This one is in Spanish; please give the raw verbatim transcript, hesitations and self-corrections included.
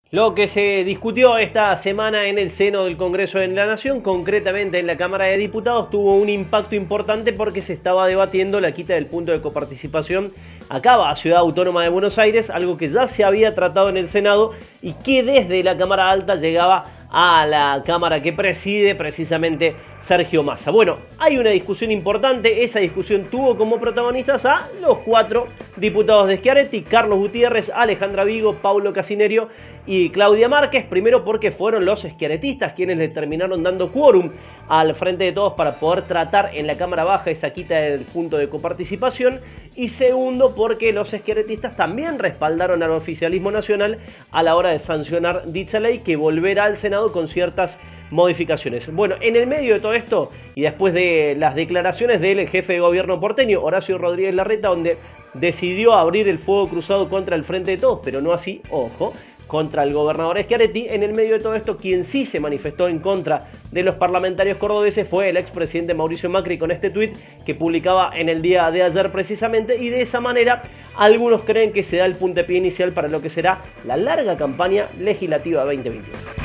Lo que se discutió esta semana en el seno del Congreso de la Nación, concretamente en la Cámara de Diputados, tuvo un impacto importante porque se estaba debatiendo la quita del punto de coparticipación acá a Ciudad Autónoma de Buenos Aires, algo que ya se había tratado en el Senado y que desde la Cámara Alta llegaba a la Cámara que preside precisamente Sergio Massa. Bueno, hay una discusión importante, esa discusión tuvo como protagonistas a los cuatro diputados de Schiaretti: Carlos Gutiérrez, Alejandra Vigo, Paulo Casinerio y Claudia Márquez. Primero porque fueron los schiarettistas quienes le terminaron dando quórum al Frente de Todos para poder tratar en la Cámara Baja esa quita del punto de coparticipación, y segundo porque los schiarettistas también respaldaron al oficialismo nacional a la hora de sancionar dicha ley, que volverá al Senado con ciertas modificaciones. Bueno, en el medio de todo esto y después de las declaraciones del jefe de gobierno porteño, Horacio Rodríguez Larreta, donde decidió abrir el fuego cruzado contra el Frente de Todos, pero no así, ojo, contra el gobernador Schiaretti. En el medio de todo esto, quien sí se manifestó en contra de los parlamentarios cordobeses fue el expresidente Mauricio Macri, con este tuit que publicaba en el día de ayer precisamente, y de esa manera algunos creen que se da el puntapié inicial para lo que será la larga campaña legislativa veinte veintiuno.